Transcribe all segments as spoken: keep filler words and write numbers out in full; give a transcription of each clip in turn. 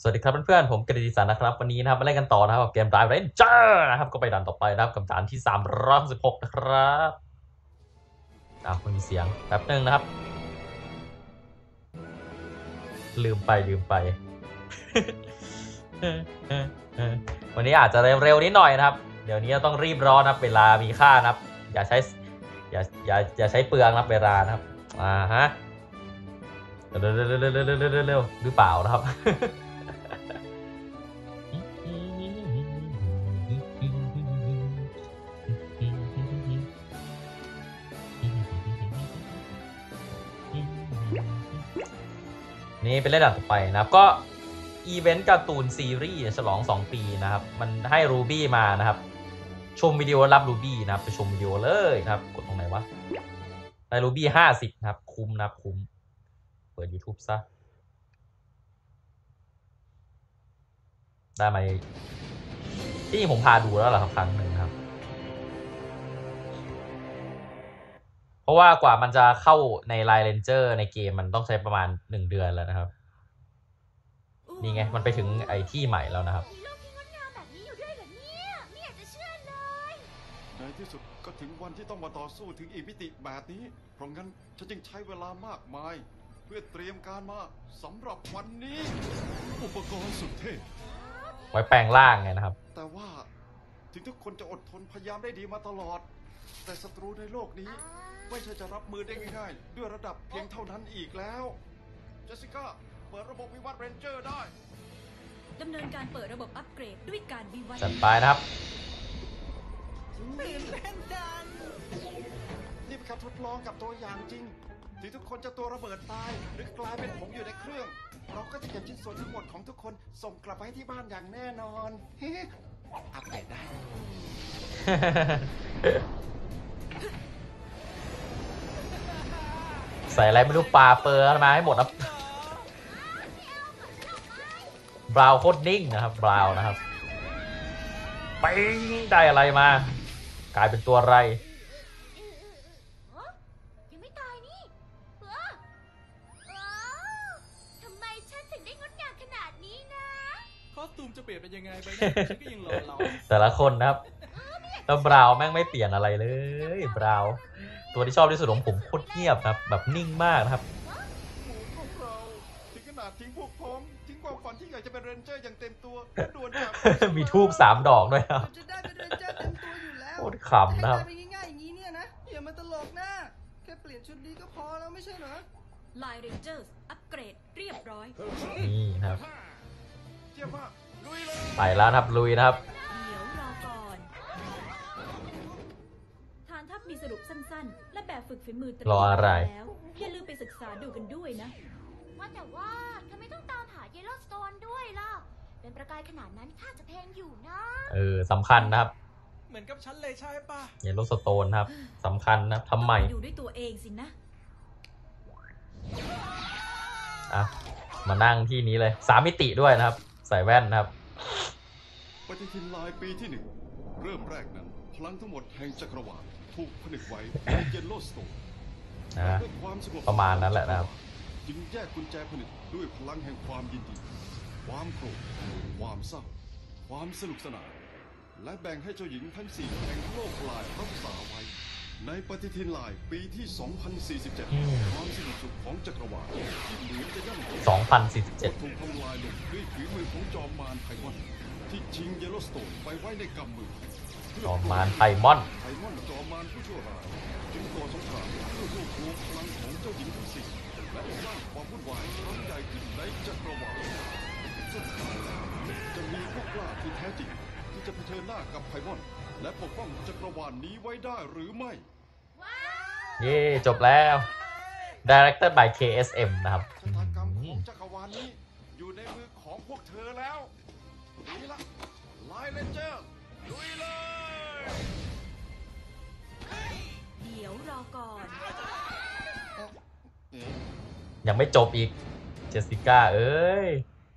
สวัสดีครับเพื่อนๆผมกฤติสันนะครับวันนี้นะครับมาเล่นกันต่อนะครับกับเกม Drive Ranger นะครับก็ไปด่านต่อไปนะครับกับด่านที่สามร้อยสิบหกนะครับอ้าวมันมีเสียงแป๊บนึงนะครับลืมไปลืมไป วันนี้อาจจะเร็วๆนิดหน่อยนะครับเดี๋ยวนี้ต้องรีบร้อนนะครับเวลามีค่านะครับอย่าใช้อย่าอย่าอย่าใช้เปลืองนะครับเวลานะครับอ่าฮะเร็วๆๆๆๆๆๆหรือเปล่านะครับนี่เป็นเล่นด่านต่อไปนะครับก็อีเวนต์การ์ตูนซีรีส์ฉลองสองปีนะครับมันให้รูบี้มานะครับชมวิดีโอรับรูบี้นะครับไปชมวิดีโอเลยนะครับกดตรงไหนวะได้รูบี้ห้าสิบนะครับคุ้มนะครับคุ้มเปิด YouTube ซะได้ไหมที่ผมพาดูแล้วเหรอครับครั้งหนึ่งครับเพราะว่ากว่ามันจะเข้าในไลน์เรนเจอร์ในเกมมันต้องใช้ประมาณหนึ่งเดือนแล้วนะครับนี่ไงมันไปถึงไอ้ที่ใหม่แล้วนะครับในที่สุดก็ถึงวันที่ต้องมาต่อสู้ถึงอีกมิติแบบนี้เพราะงั้นฉันจึงใช้เวลามากมายเพื่อเตรียมการมาสำหรับวันนี้อุปกรณ์สุดเท่ไว้แปลงร่างไงนะครับแต่ว่าถึงทุกคนจะอดทนพยายามได้ดีมาตลอดแต่ศัตรูในโลกนี้ไม่ใช่จะรับมือได้ง่ายๆด้วยระดับเพียงเท่านั้นอีกแล้วเจสสิก้าเปิดระบบวิวัฒน์เรนเจอร์ได้ดำเนินการเปิดระบบอัปเกรดด้วยการวิวัฒน์จัดไปนะครับตื่นเต้นจังนี่เป็นการทดลองกับตัวอย่างจริงที่ทุกคนจะตัวระเบิดตายหรือกลายเป็นผงอยู่ในเครื่องเราก็จะเก็บชิ้นส่วนทั้งหมดของทุกคนส่งกลับไปที่บ้านอย่างแน่นอนอัปเกรดได้ใส่อะไรไม่รู้ปลาเปอร์มาให้หมดครับบราวโคตรนิ่งนะครับบราวนะครับปิ้งได้อะไรมากลายเป็นตัวอะไรยังไม่ตายนี่ทำไมฉันถึงได้งดงามขนาดนี้นะคอสตูมจะเปลี่ยนเป็นยังไงไปนะฉันก็ยังรอเราแต่ละคนนะครับแล้วบราวแม่งไม่เปลี่ยนอะไรเลยบราวตัวที่ชอบที่สุดของผมโคตรเงียบครับแบบนิ่งมากนะครับพวกเราถึงขนาดทิ้งพวกพ้องทิ้งความฝันที่อยากจะเป็นเรนเจอร์อย่างเต็มตัวด่วนจากมีทูบสามดอกด้วยครับจะได้เป็นเรนเจอร์เต็มตัวอยู่แล้วโคตรขำนะครับไปง่ายๆอย่างนี้เนี่ยนะอย่ามาตลกนะแค่เปลี่ยนชุดนี้ก็พอแล้วไม่ใช่เหรอไลน์เรนเจอร์อัปเกรดเรียบร้อยนี่ครับเยี่ยมมากลุยเลยไปแล้วครับลุยนะครับเดี๋ยวรอก่อนฐานทัพมีสรุปสั้นๆและแบบฝึกฝีมือเตรียมแล้วอย่าลืมไปศึกษาดูกันด้วยนะว่าแต่ว่าทำไมต้องตามหาเยลโลสโตนด้วยล่ะเป็นประกายขนาดนั้นถ้าจะแพงอยู่นะเออสำคัญนะครับเหมือนกับฉันเลยใช่ป่ะเยลโลสโตนครับสำคัญนะทำไมดูด้วยตัวเองสินะอ่ะมานั่งที่นี้เลยสามมิติด้วยนะครับใส่แว่นนะครับปฏิทินลายปีที่หนึ่งเริ่มแรกนั้นพลังทั้งหมดแห่งจักรวาลถูกผนึกไว้ในเยลโลสโตนนะประมาณนั้นแหละนะครับจึงแยกกุญแจผนึกด้วยพลังแห่งความยินดีความโกรธความเศร้าความสนุกสนานและแบ่งให้เจ้าหญิงทั้งสี่แห่งโลกลายรักษาไว้ในปฏิทินลายปีที่ สองพันสี่สิบเจ็ด ความสนุกสุขของจักรวาลที่เหลือจะย่ำสองพันสี่สิบเจ็ดถูกทำลายลงด้วยฝีมือของจอมมารไพมอนที่ชิงเยลโลสโตนไปไว้ในกำมือจอมมารไพมอนไพมอนจอมมารผู้ชั่วร้ายจึงก่อสงครามเพื่อรวบรวมพลังของเจ้าหญิงทั้งสี่และสร้างความวุ่นวายครั้งใหญ่ขึ้นในจักรวาลสุดท้ายจะมีพวกกล้าที่แท้จริงที่จะเผชิญหน้ากับไพมอนและปกป้องจักรวาลนี้ไว้ได้หรือไม่เย่จบแล้ว Directed by เค เอส เอ็ม นะครับชะตากรรมของจักรวาลนี้อยู่ในมือของพวกเธอแล้วดีละไลน์เรนเจอร์ลุยเลยเดี๋ยวรอก่อนยังไม่จบอีกเจสสิก้าเอ้ย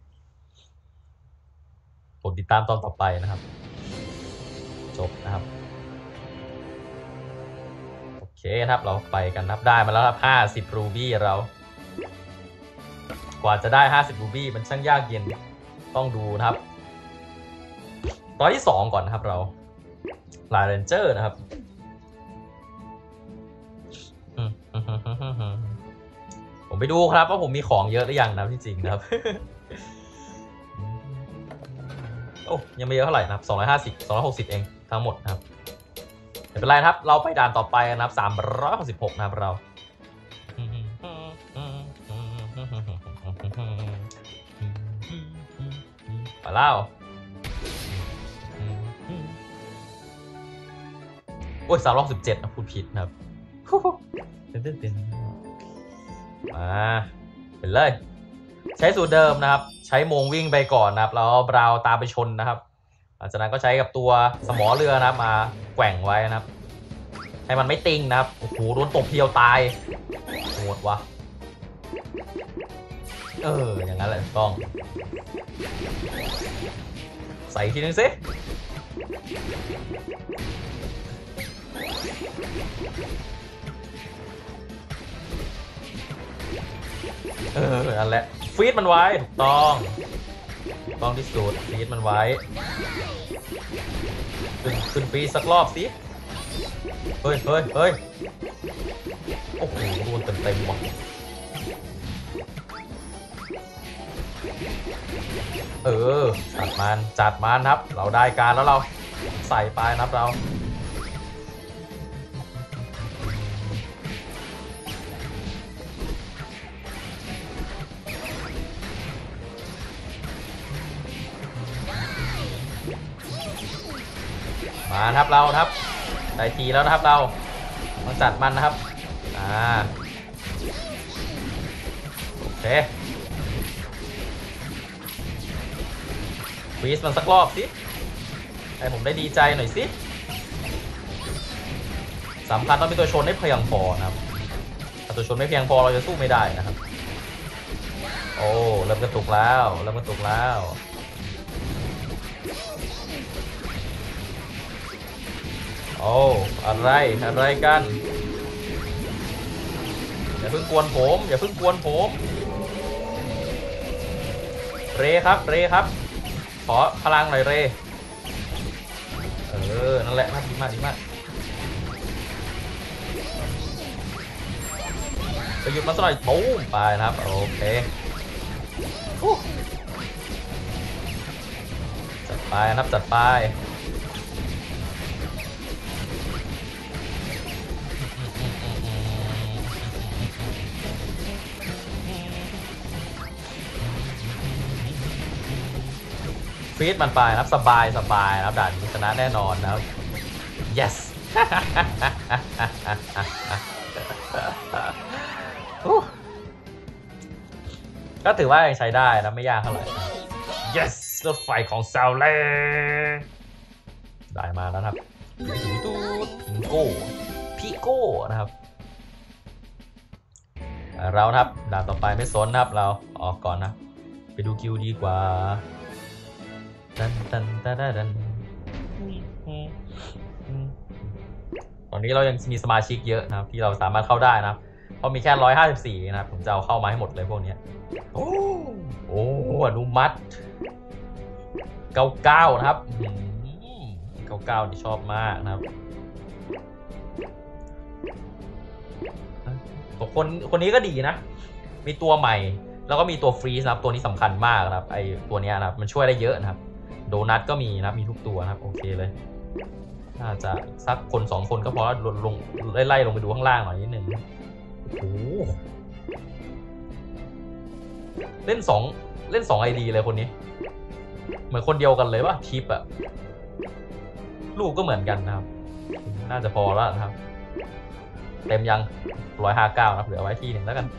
ผมติดตามตอนต่อไปนะครับจบนะครับโอเคครับเราไปกันนับได้มาแล้วครับห้าสิบรูบี้เรากว่าจะได้ห้าสิบรูบี้มันช่างยากเย็นต้องดูนะครับตอนที่สองก่อนนะครับเราลายเรนเจอร์นะครับผมไปดูครับว่าผมมีของเยอะหรือยังนะที่จริงนะครับ โอ้ยังไม่เยอะเท่าไหร่นะครับสองร้อยห้าสิบ สองร้อยหกสิบเองทั้งหมดนะครับไม่เป็นไรครับเราไปด่านต่อไปนะครับสามร้อยหกสิบหกนะครับเราไปแล้วโอ้ยสามร้อยสิบเจ็ดนะพูดผิดนะครับมาเป็นเลยใช้สูตรเดิมนะครับใช้โมงวิ่งไปก่อนนะครับแล้วบราวตามไปชนนะครับหลังจากนั้นก็ใช้กับตัวสมอเรือนะครับมาแกว่งไว้นะครับให้มันไม่ติงนะครับโอ้โหโดนตบเพียวตายโหดวะเอออย่างนั้นแหละต้องใส่ทีนึงสิเออนั่นแหละฟีดมันไว้ถูกต้องถูกต้องที่สุดฟีดมันไว้ขึ้นขึ้นฟีดสักรอบสิเฮ้ยเฮ้ยเฮ้ยโอ้โหโดนเต็มเต็มว่ะเออจัดมันจัดมันครับเราได้การแล้วเราใส่ไปนะครับเรามาครับเราครับได้ทีแล้วนะครับเราต้องจัดมันนะครับอ่าโอเคฟีสมันสักรอบสิให้ผมได้ดีใจหน่อยสิสำคัญต้องมีตัวชนให้เพียงพอนะครับถ้าตัวชนไม่เพียงพอเราจะสู้ไม่ได้นะครับโอ้เริ่มกระตุกแล้วเริ่มกระตุกแล้วโอ้อะไรอะไรกันอย่าเพิ่งกวนผมอย่าเพิ่งกวนผมเรครับเรครับขอพลังหน่อยเรเออนั่นแหละน่าดีมากดีมากไปหยุดมันสักหน่อยตูมไปนะครับโอเคจัดไปนะครับจัดไปฟีดมันไปนะครับสบายสบายนะครับด่านนี้ชนะแน่นอนนะครับ yes ก็ถือว่ายังใช้ได้นะไม่ยากเท่าไหร่ yes รถไฟของซาวเล่ได้มาแล้วครับตูดพิงโก้พิโก้นะครับเราครับด่านต่อไปไม่สนนะครับเราออกก่อนนะไปดูคิวดีกว่าดันดันดันดันตอนนี้เรายังมีสมาชิกเยอะนะครับที่เราสามารถเข้าได้นะครับเพราะมีแค่ร้อยห้าสิบสี่นะครับผมจะเอาเข้ามาให้หมดเลยพวกนี้โอ้โอ้อนุมัติเก้าเก้านะครับเก้าเก้าที่ชอบมากนะครับคนคนนี้ก็ดีนะมีตัวใหม่แล้วก็มีตัวฟรีสนะครับตัวนี้สำคัญมากนะครับไอตัวนี้นะครับมันช่วยได้เยอะนะครับโดนัทก็มีนะครับมีทุกตัวนะครับโอเคเลยน่าจะสักคนสองคนก็พอแล้วลงลงไล่ๆลงไปดูข้างล่างหน่อยนิดนึงโอ้โหเล่นสองเล่นสองไอดีเลยคนนี้เหมือนคนเดียวกันเลยว่าทิปอะลูกก็เหมือนกันนะครับน่าจะพอแล้วนะครับเต็มยังร้อยห้าเก้านะครับเหลือไว้ที่หนึ่งแล้วกัน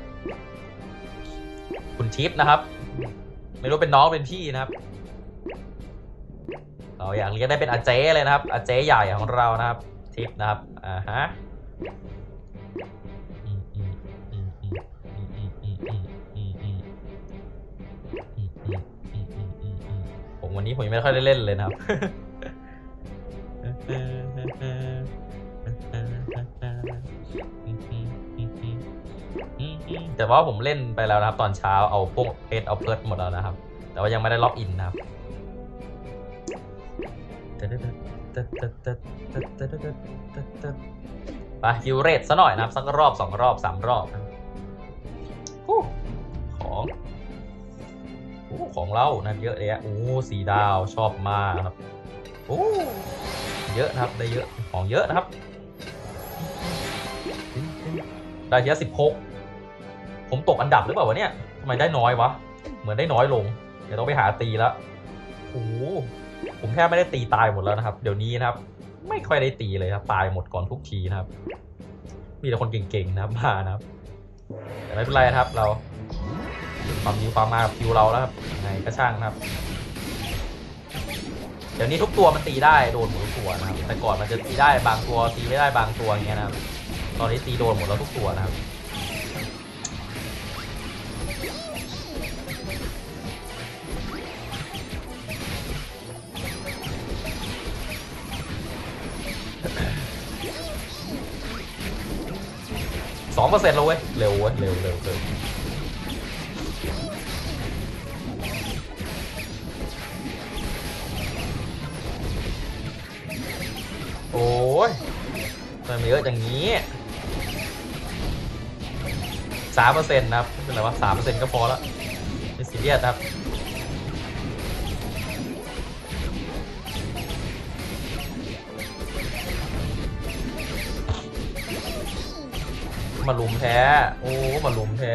คุณทิปนะครับไม่รู้เป็นน้องเป็นพี่นะครับเราอยากเรียกได้เป็นอาเจเลยนะครับอาเจใหญ่ของเรานะครับทิปนะครับอ่าฮะผมวันนี้ผมยังไม่ค่อยได้เล่นเลยนะครับแต่ว่าผมเล่นไปแล้วนะครับตอนเช้าเอาพวกเพชรเอาเพิร์ดหมดแล้วนะครับแต่ว่ายังไม่ได้ล็อกอินนะครับไปฮิวเรตซะหน่อยนะครับสักรอบสองรอบสามรอบนะของของเรานะเยอะเลยโอ้สีดาวชอบมากครับโอ้เยอะนะครับได้เยอะของเยอะนะครับได้เยอะสิบหกผมตกอันดับหรือเปล่าวะเนี่ยทำไมได้น้อยวะเหมือนได้น้อยลงเดี๋ยวต้องไปหาตีแล้วโอ้ผมแทบไม่ได้ตีตายหมดแล้วนะครับเดี๋ยวนี้นะครับไม่ค่อยได้ตีเลยครับตายหมดก่อนทุกทีนะครับมีแต่คนเก่งๆนะครับมานะครับแต่ไม่เป็นไรนะครับเราความมีความมากับคิวเราแล้วครับไงก็ช่างนะครับเดี๋ยวนี้ทุกตัวมันตีได้โดนหมดทุกตัวนะครับแต่ก่อนมันจะตีได้บางตัวตีไม่ได้บางตัวอย่างเงี้ยนะครับตอนนี้ตีโดนหมดแล้วทุกตัวนะครับสองเปอร์เซ็นต์แล้วเว้ยเร็วเว้ยเร็วเร็วเร็วโอ้ยมันเยอะอย่างนี้สามเปอร์เซ็นต์นะครับไม่เป็นไรวะสามเปอร์เซ็นต์ก็พอแล้วไม่ซีเรียสครับมาลุมแท้โอ้มาลุมแท้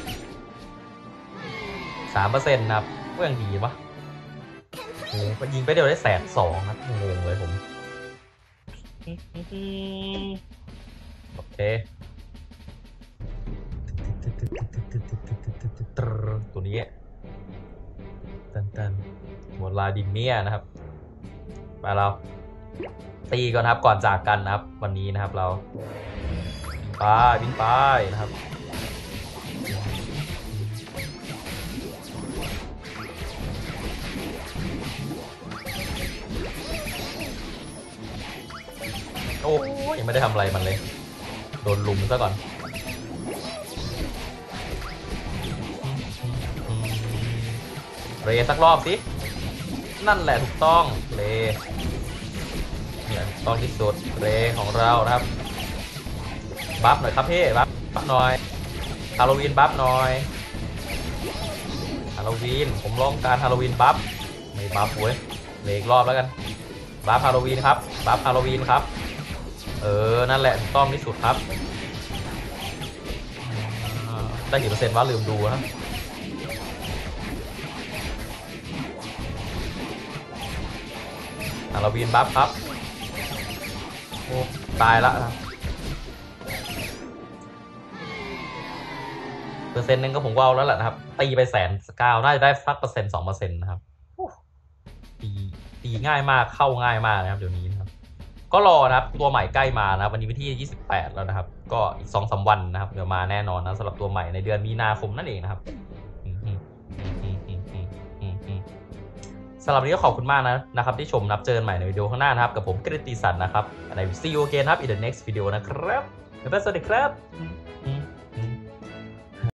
สามเปอร์เซ็นต์นะครับก็ยังดีปะโอ้ยิงไปเดียวได้แสนสองครับงงเลยผมโอเคตัวนี้ตันตันหมดลาดิเมียนะครับไปเราตีก่อนครับก่อนจากกันนะครับวันนี้นะครับเราไปบินไปนะครับโอ้ยยังไม่ได้ทำอะไรมันเลยโดนลุมซะก่อนเรสักรอบสินั่นแหละถูกต้องเรเนี่ยต้องที่สุดเรของเรานะครับบัฟหน่อยครับพี่บัฟบัฟหน่อยฮาโลวีนบัฟหน่อยฮาโลวีนผมลองการฮาโลวีนบัฟไม่บัฟเว้ยเรอีกรอบแล้วกันบัฟฮาโลวีนครับบัฟฮาโลวีนครับเออนั่นแหละถูกต้องที่สุดครับได้กี่เปอร์เซ็นต์วะลืมดูนะฮาโลวีนบัฟครับโอ้ตายละเปอร์เซ็นต์นึงก็ผมว่าแล้วแหละนะครับตีไปแสนเก้าน่าจะได้สักเปอร์เซ็นต์สองเปอร์เซ็นต์นะครับตีตีง่ายมากเข้าง่ายมากนะครับเดี๋ยวนี้นะครับก็รอนะครับตัวใหม่ใกล้มานะครับวันนี้วันที่ยี่สิบแปดแล้วนะครับก็อีก สองสาม วันนะครับเดี๋ยวมาแน่นอนนะสำหรับตัวใหม่ในเดือนมีนาคมนั่นเองนะครับสำหรับวันนี้ก็ขอบคุณมากนะนะครับที่ชมนับเจอกันใหม่ในวิดีโอข้างหน้านะครับกับผมกฤติสันนะครับใน See you again ครับ in the next video นะครับบ๊ายบายสวัสดีครับ